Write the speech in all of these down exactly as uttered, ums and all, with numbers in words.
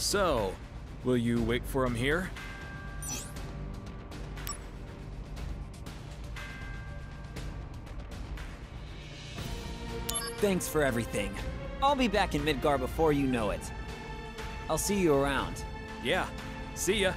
So, will you wait for him here? Thanks for everything. I'll be back in Midgar before you know it. I'll see you around. Yeah, see ya.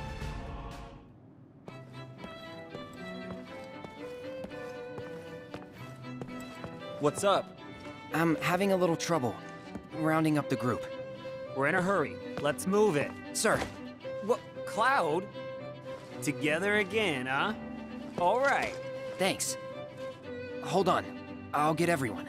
What's up? I'm having a little trouble rounding up the group. We're in a hurry. Let's move it. Sir. What? Cloud? Together again, huh? All right. Thanks. Hold on. I'll get everyone.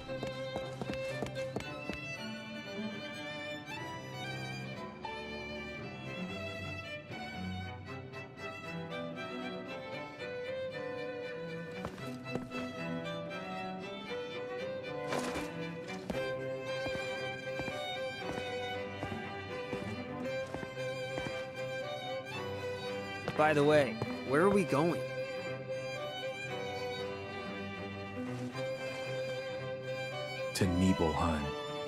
By the way, where are we going? To Nibelheim.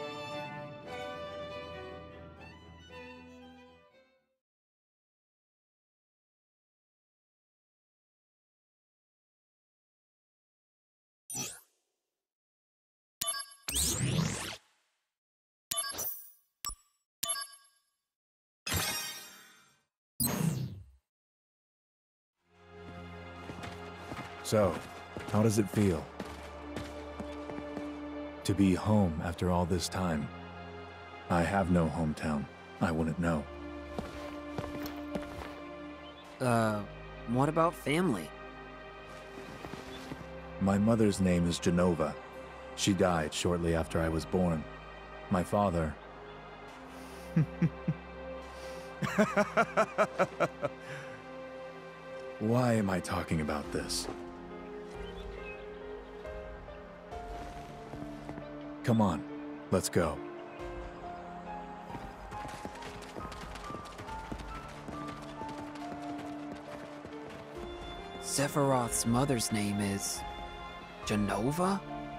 So, how does it feel to be home after all this time? I have no hometown. I wouldn't know. Uh, what about family? My mother's name is Genova. She died shortly after I was born. My father... Why am I talking about this? Come on, let's go. Sephiroth's mother's name is... Genova?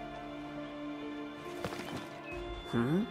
Hmm?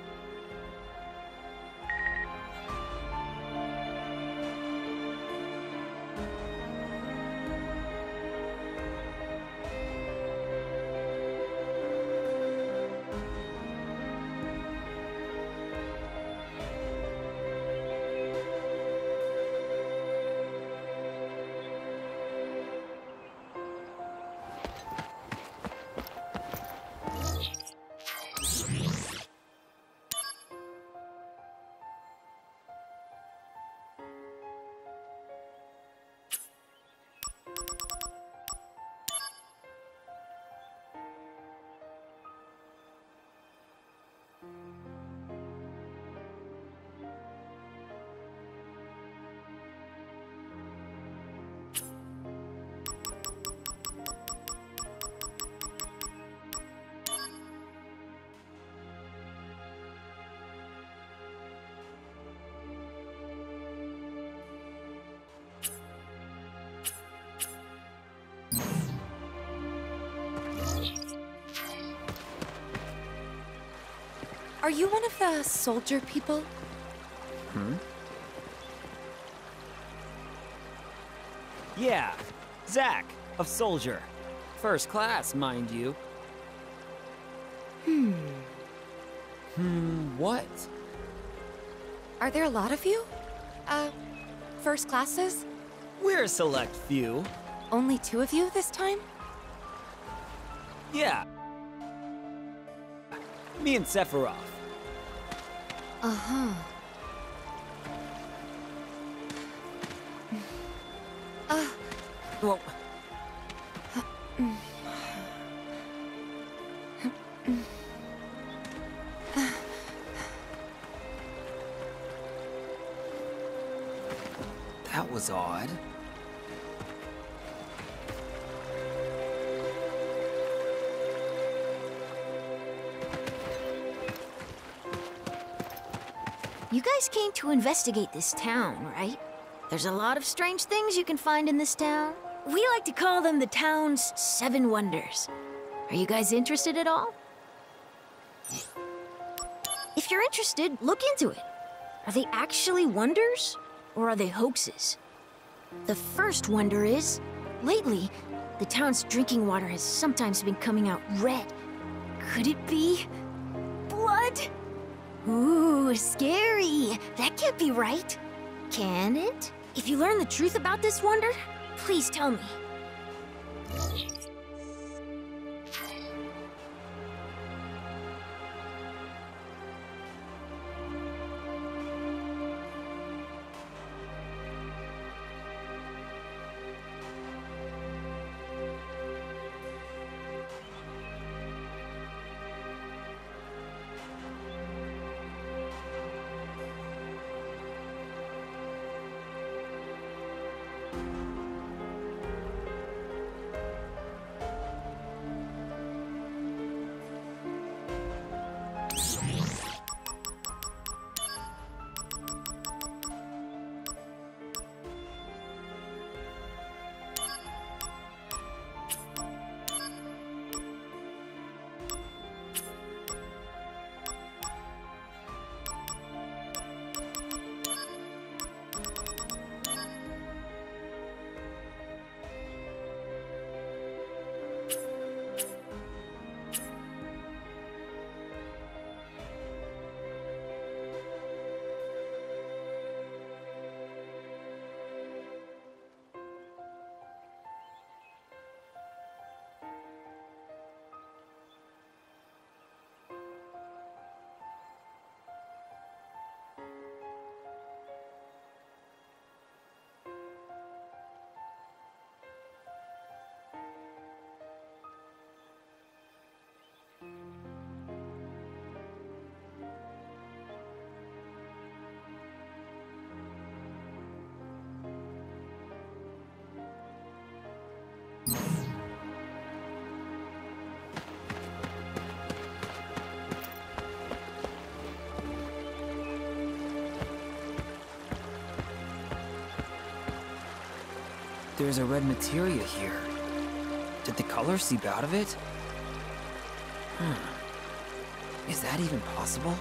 Are you one of the soldier people? Hmm? Yeah, Zack, of Soldier. First class, mind you. Hmm. Hmm, what? Are there a lot of you? Uh, first classes? We're a select few. Only two of you this time? Yeah. Me and Sephiroth. Uh-huh. Uh... Well... That was odd. You guys came to investigate this town, right? There's a lot of strange things you can find in this town. We like to call them the town's seven wonders. Are you guys interested at all? If you're interested, look into it. Are they actually wonders? Or are they hoaxes? The first wonder is, lately, the town's drinking water has sometimes been coming out red. Could it be blood? Ooh, scary. That can't be right. Can it? If you learn the truth about this wonder, please tell me. There's a red materia here. Did the color seep out of it? Hmm. Is that even possible?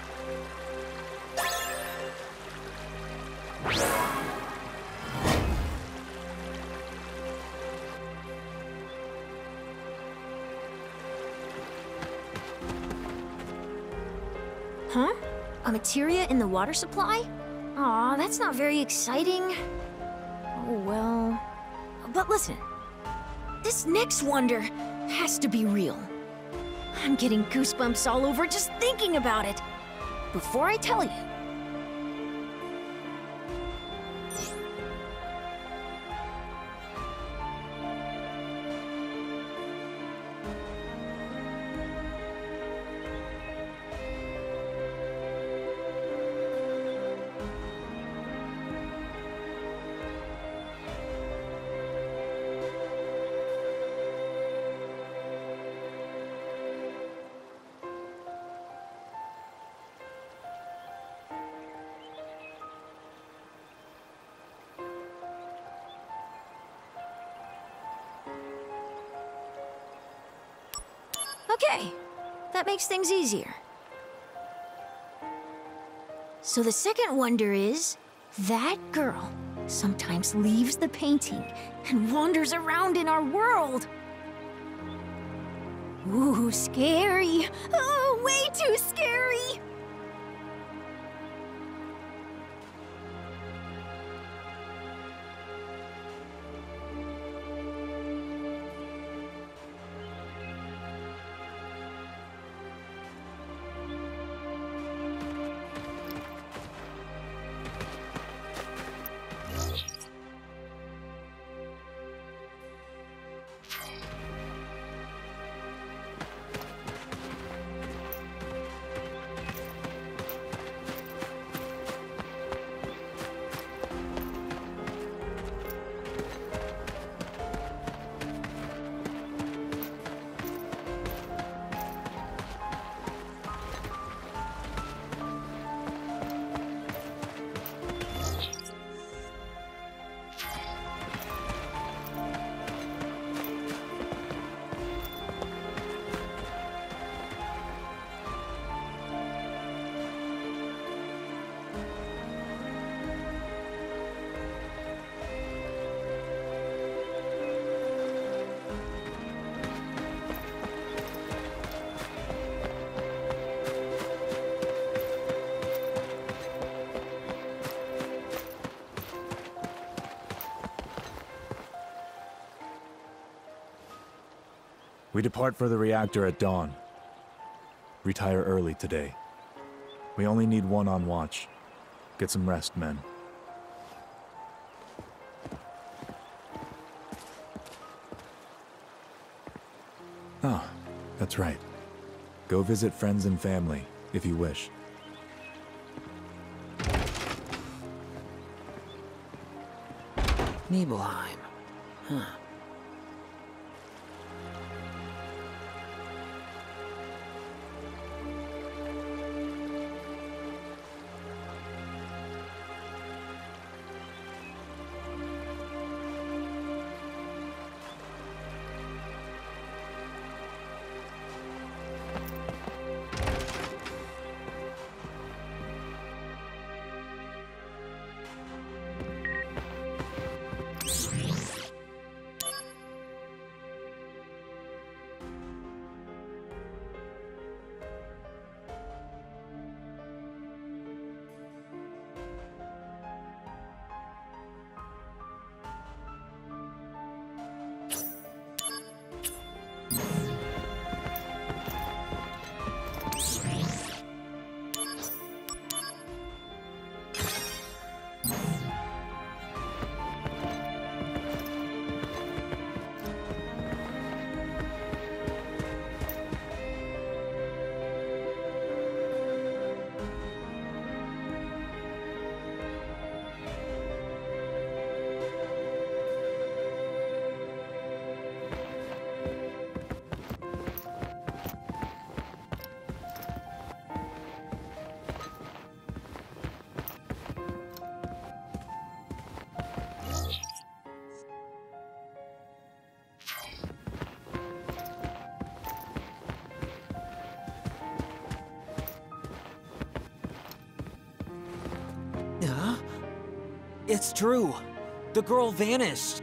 Huh? A materia in the water supply? Aw, that's not very exciting. Oh well. But listen, this next wonder has to be real. I'm getting goosebumps all over just thinking about it. Before I tell you, okay, that makes things easier. So the second wonder is, that girl sometimes leaves the painting and wanders around in our world. Ooh, scary. Oh, way too scary. We depart for the reactor at dawn. Retire early today. We only need one on watch. Get some rest, men. Oh, that's right. Go visit friends and family, if you wish. Nibelheim. Huh. Huh? It's true. The girl vanished.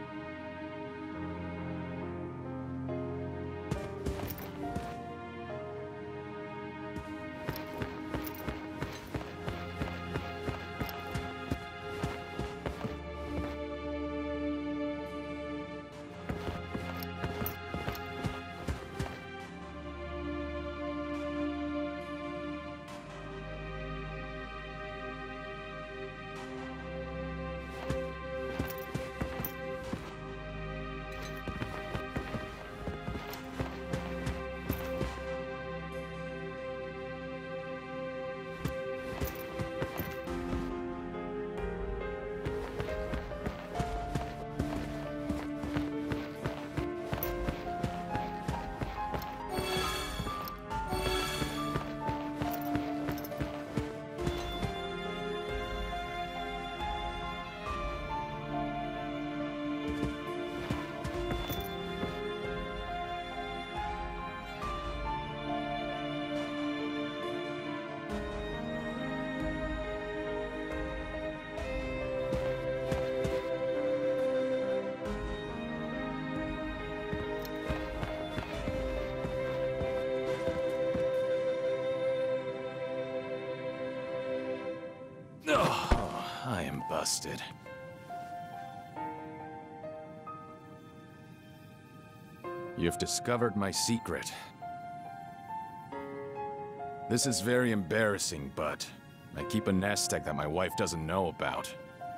Oh, I am busted. You've discovered my secret. This is very embarrassing, but I keep a nest egg that my wife doesn't know about.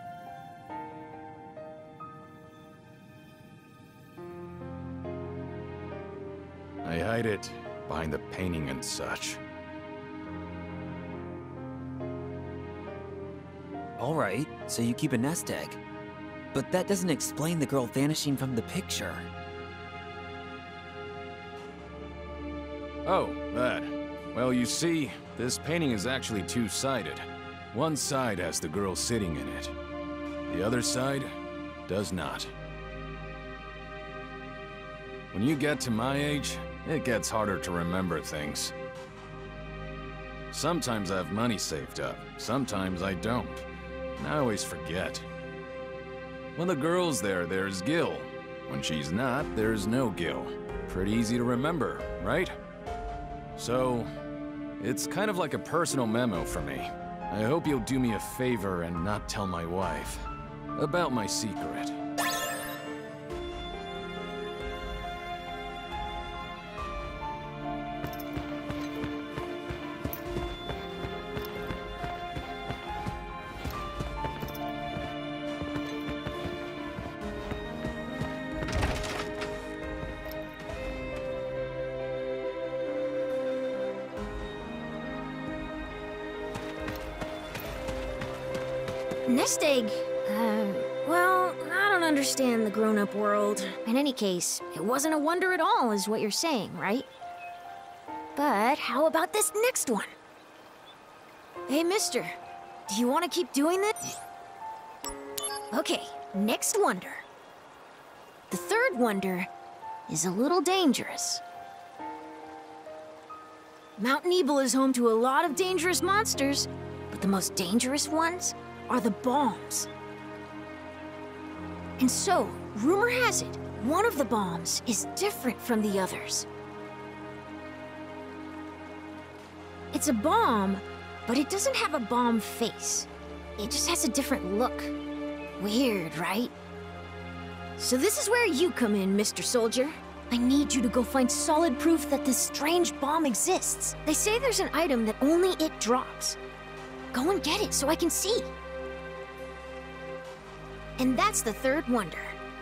I hide it behind the painting and such. Alright, so you keep a nest egg. But that doesn't explain the girl vanishing from the picture. Oh, that. Well, you see, this painting is actually two-sided. One side has the girl sitting in it. The other side does not. When you get to my age, it gets harder to remember things. Sometimes I have money saved up, sometimes I don't. And I always forget. When the girl's there, there's Gil. When she's not, there's no Gil. Pretty easy to remember, right? So, it's kind of like a personal memo for me. I hope you'll do me a favor and not tell my wife about my secret. nest egg, uh, well, I don't understand the grown-up world. In any case, it wasn't a wonder at all, is what you're saying, right? But how about this next one? Hey, mister, do you want to keep doing this? Okay, next wonder. The third wonder is a little dangerous. Mount Nebel is home to a lot of dangerous monsters, but the most dangerous ones are the bombs. And so, rumor has it, one of the bombs is different from the others. It's a bomb, but it doesn't have a bomb face. It just has a different look. Weird, right? So this is where you come in, Mister Soldier. I need you to go find solid proof that this strange bomb exists. They say there's an item that only it drops. Go and get it so I can see. And that's the third wonder.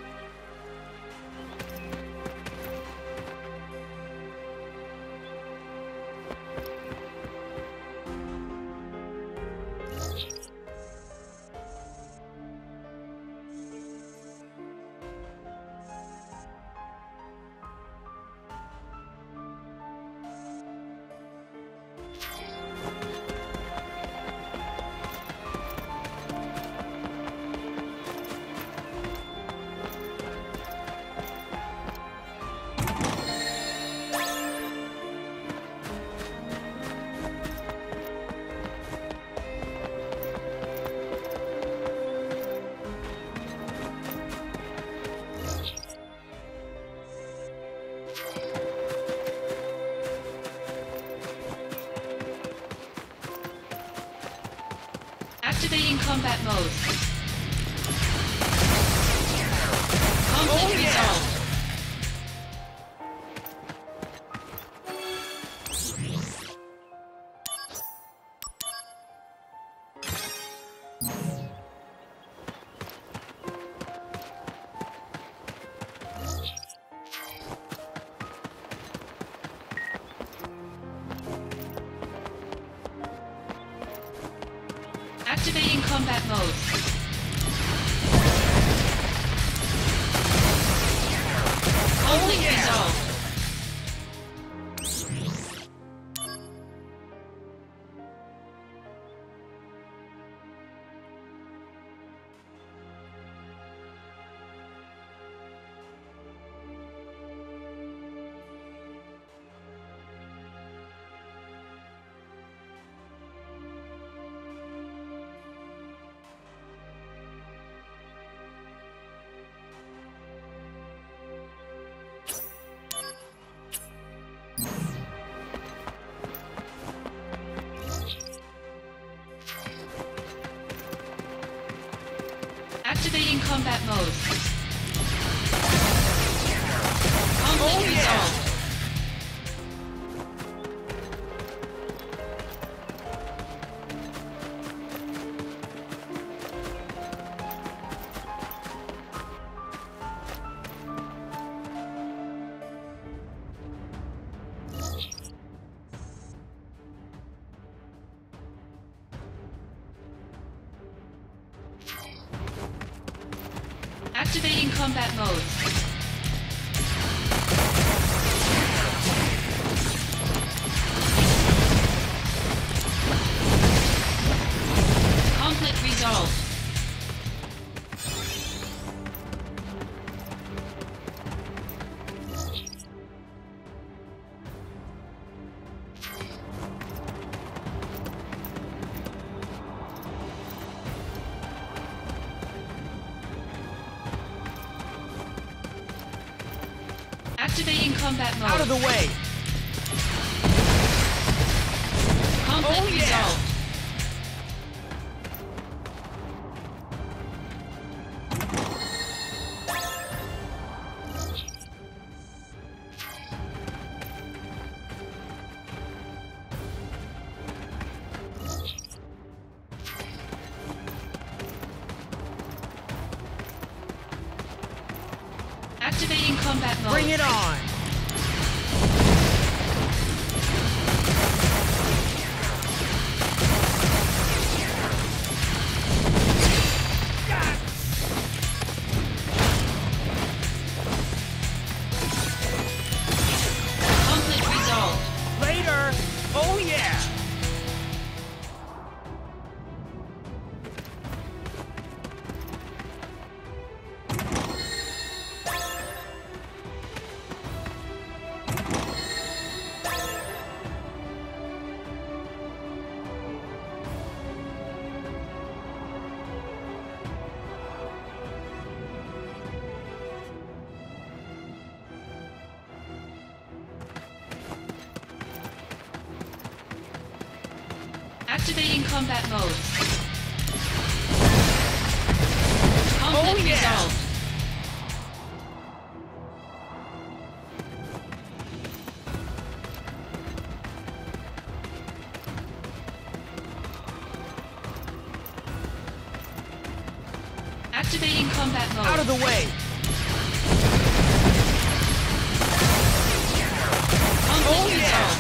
Activating combat mode. Conflict Oh, yeah. resolved. Activating combat mode. Conflict resolved. Activating combat mode. Conflict Oh, yeah. resolved. Activating combat mode. Conflict resolved. Activating combat mode. Out of the way! Conflict Oh, yeah. resolved. Activating combat mode. Bring it on! Activating combat mode. Conflict resolved. Activating combat mode. Out of the way! Conflict Oh, yeah. resolved.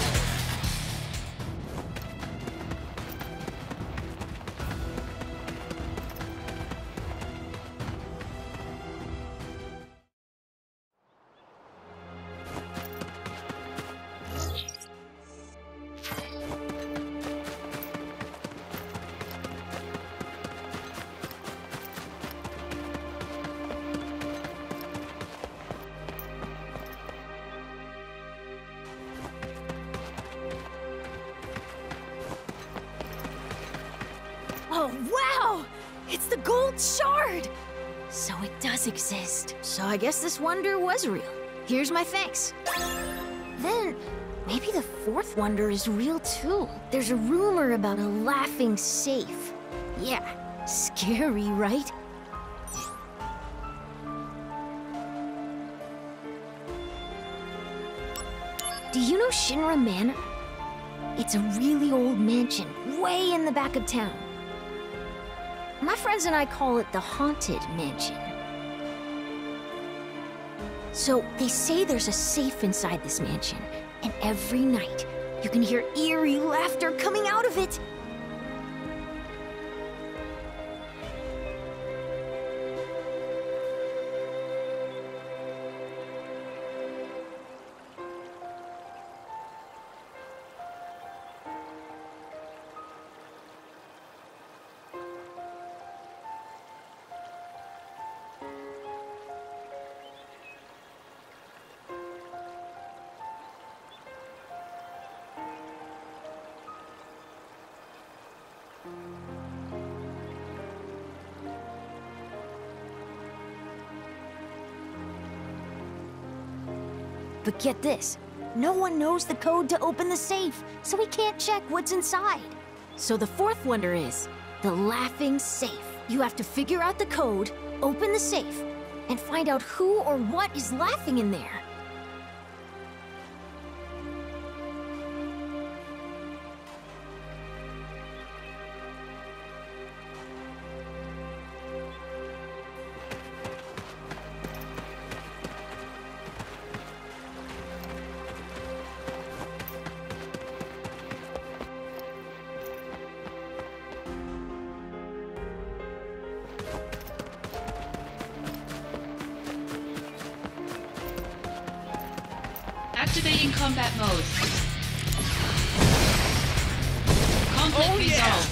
Oh, wow! It's the gold shard! So it does exist. So I guess this wonder was real. Here's my thanks. Then, maybe the fourth wonder is real too. There's a rumor about a laughing safe. Yeah, scary, right? Do you know Shinra Manor? It's a really old mansion, way in the back of town. My friends and I call it the Haunted Mansion. So, they say there's a safe inside this mansion, and every night, you can hear eerie laughter coming out of it. But get this, no one knows the code to open the safe, so we can't check what's inside. So the fourth wonder is the laughing safe. You have to figure out the code, open the safe, and find out who or what is laughing in there. Activating combat mode. Conflict Oh, yeah. resolved.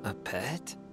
A pet?